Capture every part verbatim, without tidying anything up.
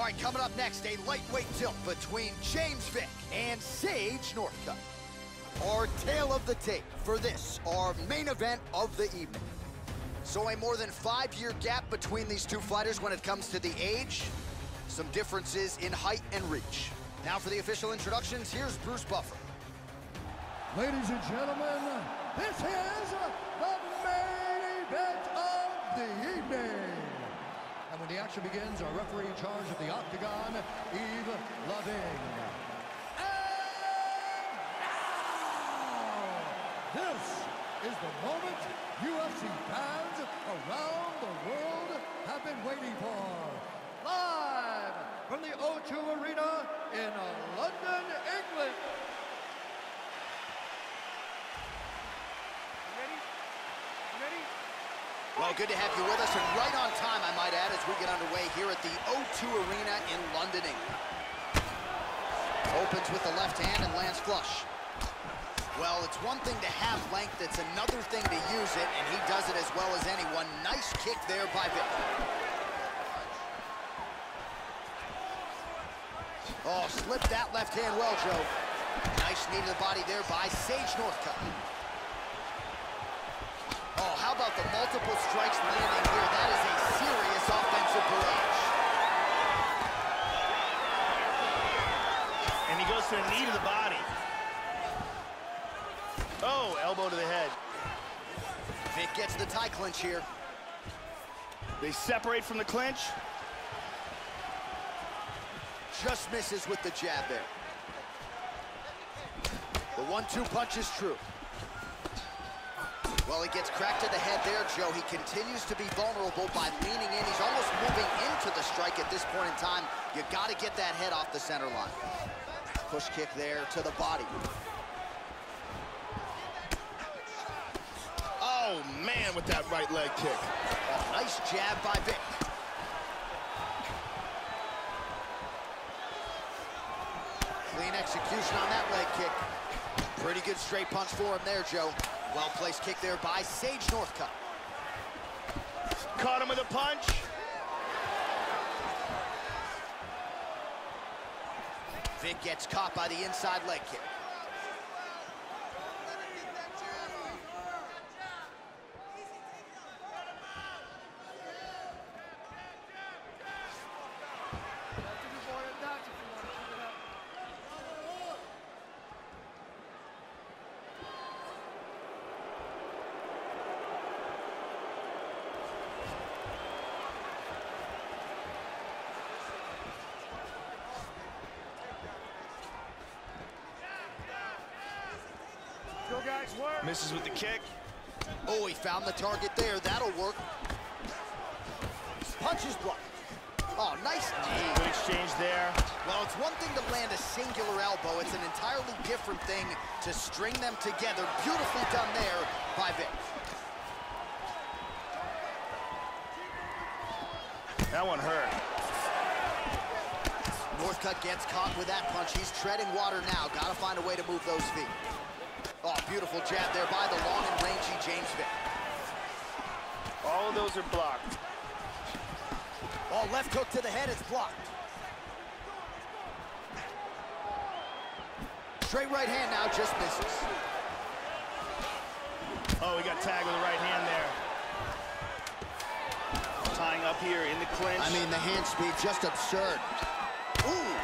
right, coming up next, a lightweight tilt between James Vick and Sage Northcutt. Our tale of the tape for this, our main event of the evening. So a more than five-year gap between these two fighters when it comes to the age, some differences in height and reach. Now for the official introductions, here's Bruce Buffer. Ladies and gentlemen, this is the main event of the evening. And when the action begins, our referee in charge of the Octagon, Yves Lavigne. And now, this is the moment U F C fans around the world have been waiting for. Live from the O two Arena in London, England. Well, good to have you with us, and right on time, I might add, as we get underway here at the O two Arena in London, England. Opens with the left hand and lands flush. Well, it's one thing to have length, it's another thing to use it, and he does it as well as anyone. Nice kick there by Vick. Oh, slipped that left hand well, Joe. Nice knee to the body there by Sage Northcutt. Oh, how about the multiple strikes landing here? That is a serious offensive barrage. And he goes to the knee to the body. Oh, elbow to the head. Vick gets the tie clinch here. They separate from the clinch. Just misses with the jab there. The one two punch is true. Well, he gets cracked to the head there, Joe. He continues to be vulnerable by leaning in. He's almost moving into the strike at this point in time. You got to get that head off the center line. Push kick there to the body. Oh, man, with that right leg kick. Oh, nice jab by Vick. Clean execution on that leg kick. Pretty good straight punch for him there, Joe. Well-placed kick there by Sage Northcutt. Caught him with a punch. Vick gets caught by the inside leg kick. Go guys, work. Misses with the kick. Oh, he found the target there. That'll work. Punch is blocked. Oh, nice knee. Good exchange there. Well, it's one thing to land a singular elbow. It's an entirely different thing to string them together. Beautifully done there by Vick. That one hurt. Northcutt gets caught with that punch. He's treading water now. Got to find a way to move those feet. Oh, beautiful jab there by the long and rangy James Vick. All of those are blocked. Oh, left hook to the head, it's blocked. Straight right hand now, just misses. Oh, he got tagged with the right hand there. Tying up here in the clinch. I mean, the hand speed, just absurd. Ooh.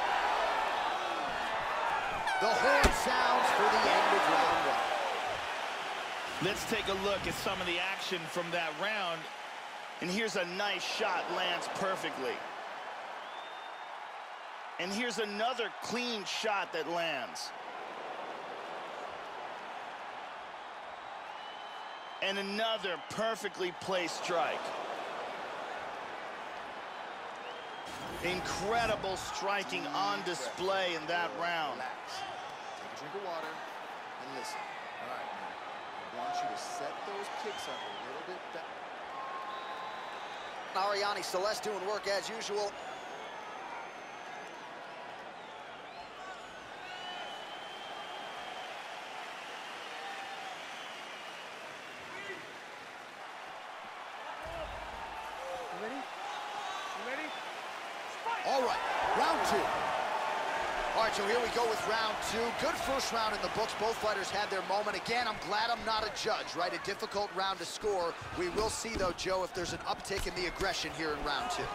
The horn sounds for the end of round one. Let's take a look at some of the action from that round. And here's a nice shot, lands perfectly. And here's another clean shot that lands. And another perfectly placed strike. Incredible striking on display in that round. Take a drink of water and listen. All right, man. I want you to set those kicks up a little bit better. Arianny Celeste doing work as usual. the right. Round two. All right, so here we go with round two. Good first round in the books. Both fighters had their moment. Again, I'm glad I'm not a judge, right? A difficult round to score. We will see, though, Joe, if there's an uptick in the aggression here in round two.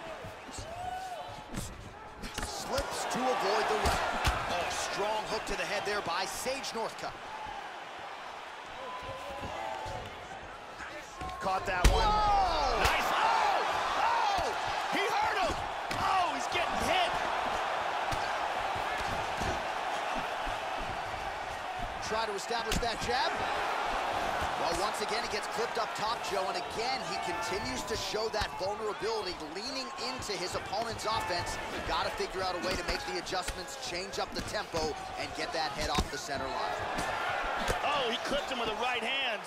Slips to avoid the right. Oh, strong hook to the head there by Sage Northcutt. Caught that one. Whoa! Nice. Oh! Oh! He hurt him! Oh, he's getting hit. Try to establish that jab. Well, once again, he gets clipped up top, Joe, and again, he continues to show that vulnerability, leaning into his opponent's offense. Got to figure out a way to make the adjustments, change up the tempo, and get that head off the center line. Oh, he clipped him with the right hand.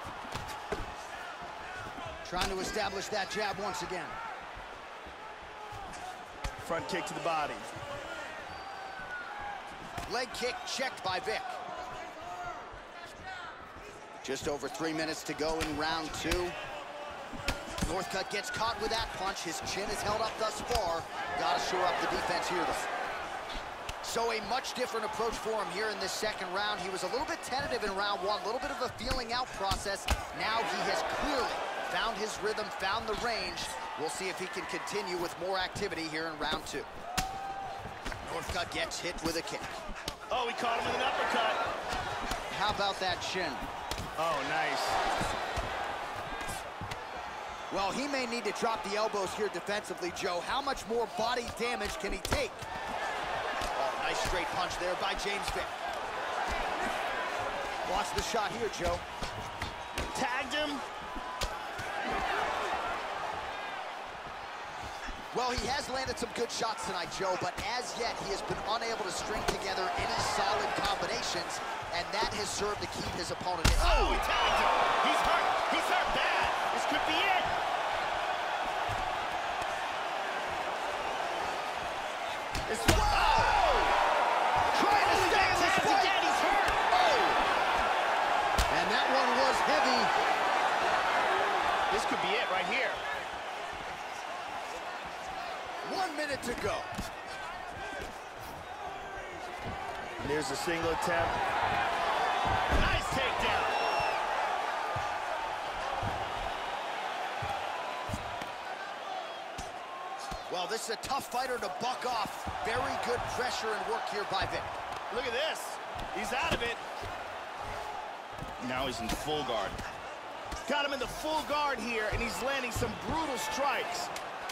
Trying to establish that jab once again. Front kick to the body. Leg kick checked by Vic. Just over three minutes to go in round two. Northcutt gets caught with that punch. His chin is held up thus far. Got to shore up the defense here, though. So a much different approach for him here in this second round. He was a little bit tentative in round one, a little bit of a feeling out process. Now he has clearly found his rhythm, found the range. We'll see if he can continue with more activity here in round two. Northcutt gets hit with a kick. Oh, he caught him with an uppercut. How about that shin? Oh, nice. Well, he may need to drop the elbows here defensively, Joe. How much more body damage can he take? Oh, nice straight punch there by James Vick. Watch the shot here, Joe. Tagged him. Well, he has landed some good shots tonight, Joe, but as yet, he has been unable to string together any solid combinations, and that has served to keep his opponent in. Oh, he tagged him. He's hurt. He's hurt bad. This could be it. It's oh! Trying to stay in this fight. Again, he's hurt. Oh! And that one was heavy. This could be it right here. One minute to go. There's a single attempt. Nice takedown. Well, this is a tough fighter to buck off. Very good pressure and work here by Vic. Look at this. He's out of it. Now he's in full guard. Got him in the full guard here, and he's landing some brutal strikes.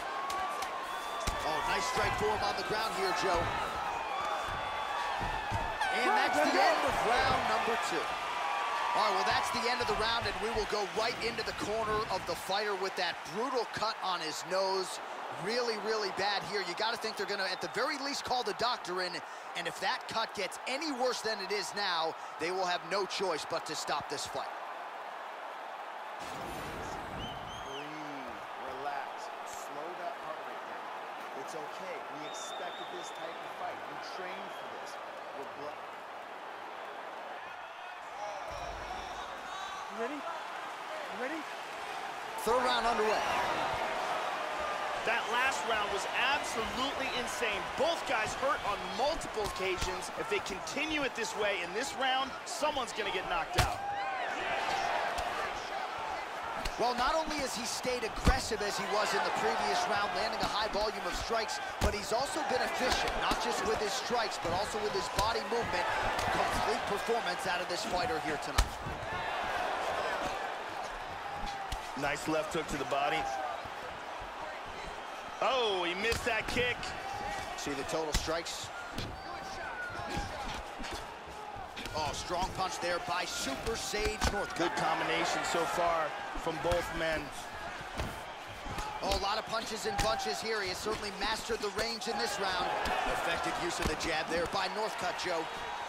Oh, nice strike for him on the ground here, Joe. And that's the end of round number two. All right, well, that's the end of the round, and we will go right into the corner of the fighter with that brutal cut on his nose. Really, really bad here. You got to think they're going to, at the very least, call the doctor in, and if that cut gets any worse than it is now, they will have no choice but to stop this fight. It's okay. We expected this type of fight. We trained for this. We're blood. You ready? You ready? Third round underway. That last round was absolutely insane. Both guys hurt on multiple occasions. If they continue it this way in this round, someone's going to get knocked out. Well, not only has he stayed aggressive as he was in the previous round, landing a high volume of strikes, but he's also been efficient, not just with his strikes, but also with his body movement. Complete performance out of this fighter here tonight. Nice left hook to the body. Oh, he missed that kick. See the total strikes. Oh, strong punch there by Super Sage Northcutt. Good combination so far from both men. Oh, a lot of punches and bunches here. He has certainly mastered the range in this round. Effective use of the jab there by Northcutt, Joe.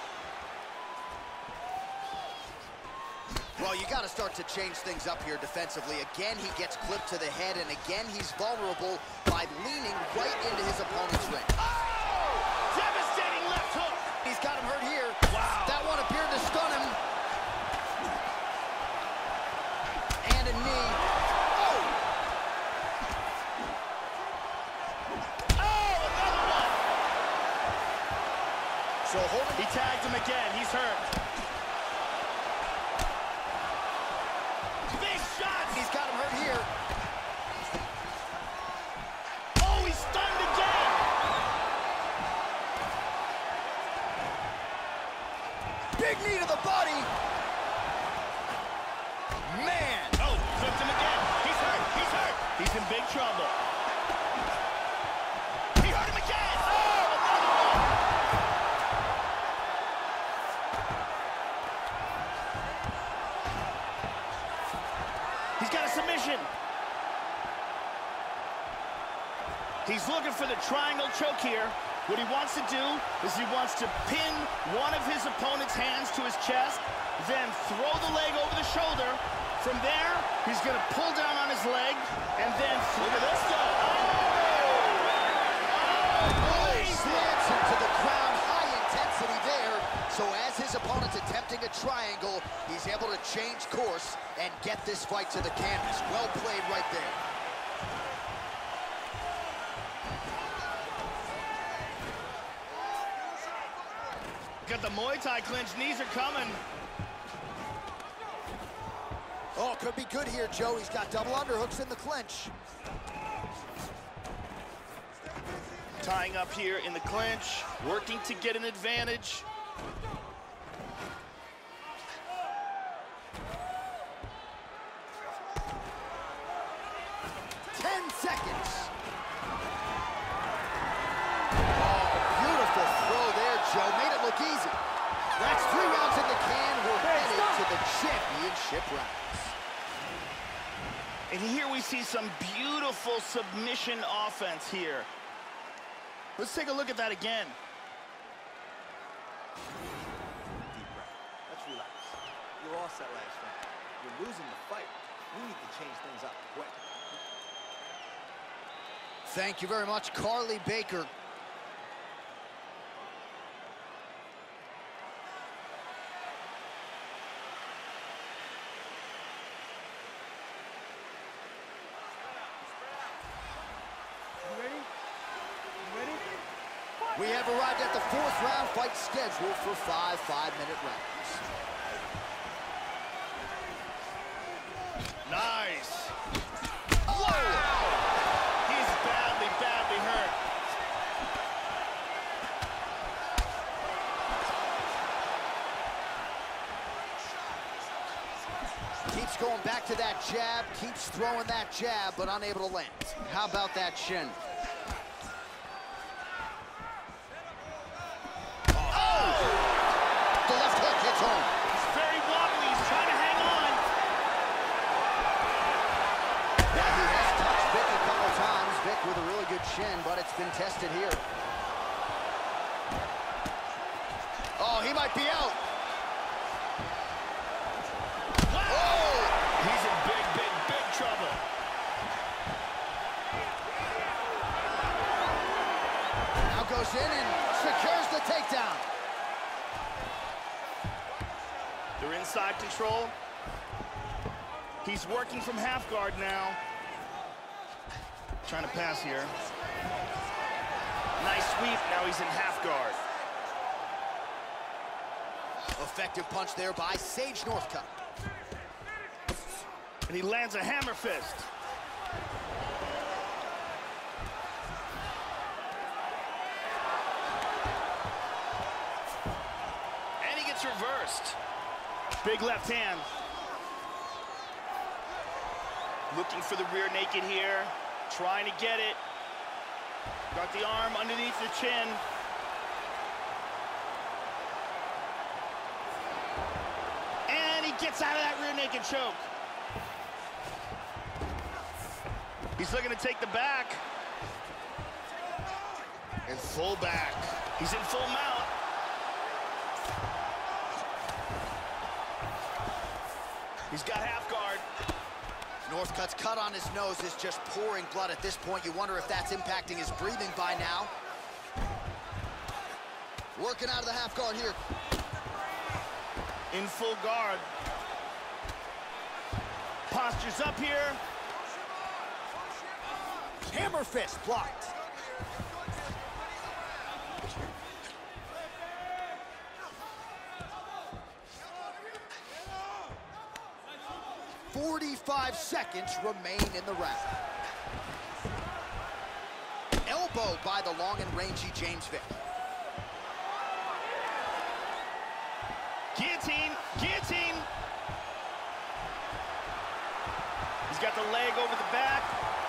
Well, you got to start to change things up here defensively. Again, he gets clipped to the head, and again, he's vulnerable by leaning right into his opponent's ring. Oh! Devastating left hook. He's got him hurt here. Wow. That one appeared to stun him. And a knee. Oh! Oh, hold him. He tagged him again. He's hurt. Big shots. He's got him hurt here. Oh, he's stunned again. Big knee to the body. Man. Oh, flipped him again. He's hurt. He's hurt. He's in big trouble. He hurt him again. Oh, another one. He's got a submission. He's looking for the triangle choke here. What he wants to do is he wants to pin one of his opponent's hands to his chest, then throw the leg over the shoulder. From there, he's going to pull down on his leg, and then look at this go. Oh, slams him to the ground. High intensity there. So as his opponent's attempting a triangle, he's able to change course and get this fight to the canvas. Well played right there. Got the Muay Thai clinch. Knees are coming. Oh, could be good here, Joe. He's got double underhooks in the clinch. Tying up here in the clinch, working to get an advantage. Ten seconds. Oh, beautiful throw there, Joe. Made it look easy. That's three rounds in the can. We're headed to the championship rounds. And here we see some beautiful submission offense here. Let's take a look at that again. Deep breath. Let's relax. You're all set last round. You're losing the fight. We need to change things up quick. Thank you very much, Carly Baker. We have arrived at the fourth round fight scheduled for five five-minute rounds. Nice. Wow! He's badly, badly hurt. Keeps going back to that jab, keeps throwing that jab, but unable to land. How about that shin? But it's been tested here. Oh, he might be out. Wow. Oh, he's in big, big, big trouble. Now goes in and secures the takedown. They're inside control. He's working from half guard now. Trying to pass here. Nice sweep, now he's in half guard. Effective punch there by Sage Northcutt. And he lands a hammer fist. And he gets reversed. Big left hand. Looking for the rear naked here. Trying to get it. Got the arm underneath the chin. And he gets out of that rear naked choke. He's looking to take the back. And full back. He's in full mount. He's got half guard. Northcutt's cut on his nose is just pouring blood at this point. You wonder if that's impacting his breathing by now. Working out of the half guard here. In full guard. Postures up here. Hammer fist blocked. forty-five seconds remain in the round. Elbow by the long and rangy James Vick. Guillotine, guillotine. He's got the leg over the back.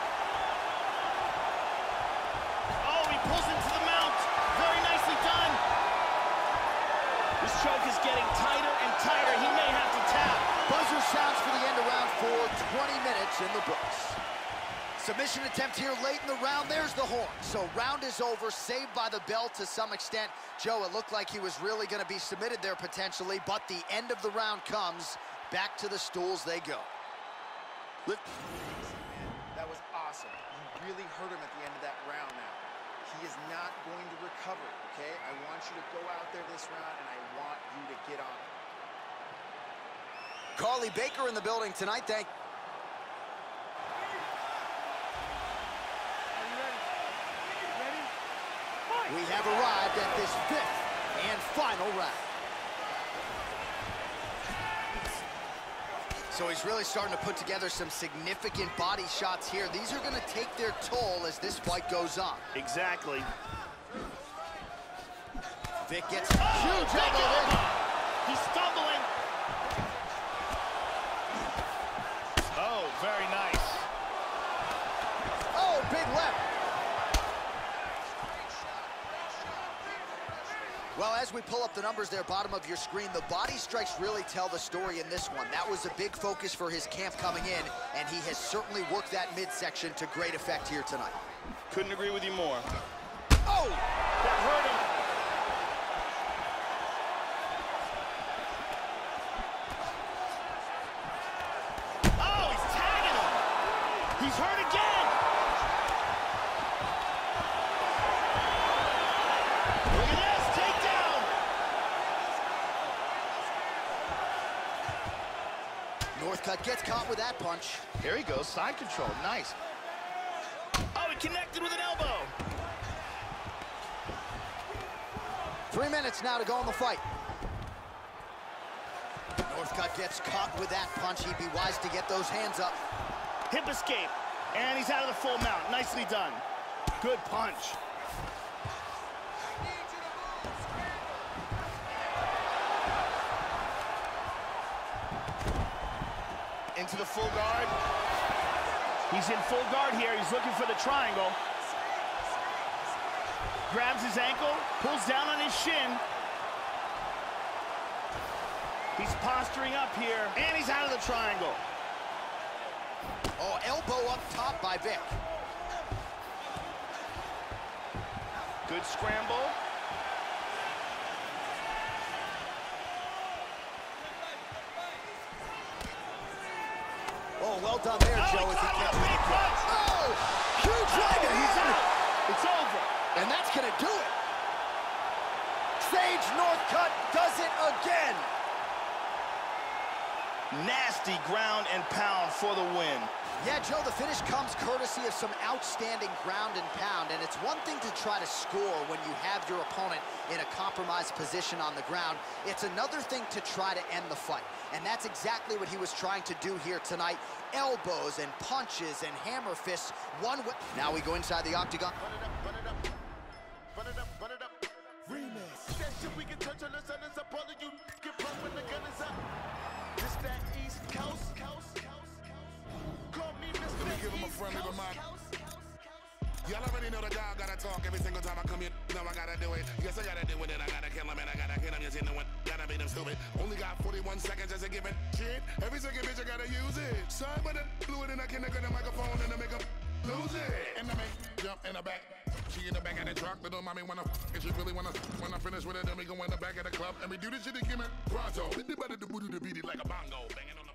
Oh, he pulls into the mount. Very nicely done. This choke is getting tighter and tighter. He may have to tap. Buzzer sounds for the end of round four, twenty minutes in the books. Submission attempt here late in the round. There's the horn. So round is over, saved by the bell to some extent. Joe, it looked like he was really going to be submitted there potentially, but the end of the round comes. Back to the stools they go. Lift. That was awesome. You really hurt him at the end of that round now. He is not going to recover, okay? I want you to go out there this round, and I want you to get on. Carly Baker in the building tonight. Thank We have arrived at this fifth and final round. So he's really starting to put together some significant body shots here. These are going to take their toll as this fight goes on. Exactly. Vick gets a Oh, huge big elbow in. elbow. He's stumbling. Oh, very nice. Oh, big left. Well, as we pull up the numbers there, bottom of your screen, the body strikes really tell the story in this one. That was a big focus for his camp coming in, and he has certainly worked that midsection to great effect here tonight. Couldn't agree with you more. Oh! That hurt him. Oh, he's tagging him. He's hurt again. Look at this, takedown. Northcutt gets caught with that punch. There he goes, side control, nice. Oh, he connected with an elbow. Three minutes now to go in the fight. Northcutt gets caught with that punch. He'd be wise to get those hands up. Hip escape, and he's out of the full mount. Nicely done. Good punch. Into the full guard. He's in full guard here. He's looking for the triangle. Grabs his ankle, pulls down on his shin. He's posturing up here, and he's out of the triangle. Oh, elbow up top by Vick. Good scramble. Oh, well done there, Oh, Joe, he as he caught him catches with a the big punch. punch. Oh, huge right Oh, he's hand. out. It's over. And that's going to do it. Sage Northcutt does it again. Nasty ground and pound for the win. Yeah, Joe, the finish comes courtesy of some outstanding ground and pound, and it's one thing to try to score when you have your opponent in a compromised position on the ground. It's another thing to try to end the fight, and that's exactly what he was trying to do here tonight. Elbows and punches and hammer fists. One with... Now we go inside the octagon. Run it up, run it up. Run it up, run it up. Remix. That shit we can touch on the sun is up. All of you get pumped when the gun is up. This that East Coast, coast, coast, coast. Call me Mister Let me give him a East friendly Coast, reminder. coast, coast, coast. Y'all already know the dog gotta talk every single time I come here. Know I gotta do it. Yes, I gotta do it. And I gotta kill him and I gotta hit him. Yes, you know what? Gotta make them stupid. Only got forty-one seconds as a given. Shit. Every second bitch I gotta use it. Sorry, but I blew it and I can't get the microphone and I make them lose it. And I make jump in the back. She in the back of the truck. Little mommy wanna f and she really wanna. When I finish with it, then we go in the back of the club and we do this shit again. Pronto. We did better to beat it like a bongo. Banging on the.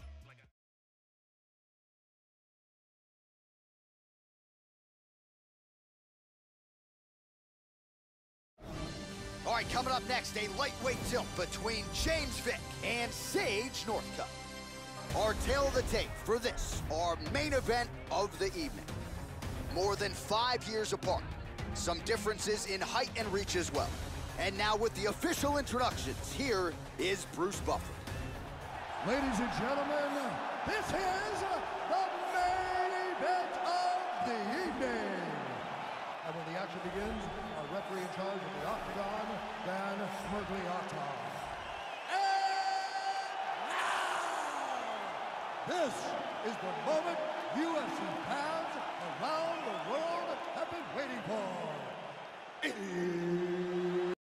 All right, coming up next, a lightweight tilt between James Vick and Sage Northcutt. Our tale of the tape for this, our main event of the evening. More than five years apart. Some differences in height and reach as well. And now with the official introductions, here is Bruce Buffer. Ladies and gentlemen, this is the main event of the evening. And when the action begins, our referee in charge of the Octagon, Dan Miragliotta. And now, this is the moment U F C fans around the world have been waiting for. It's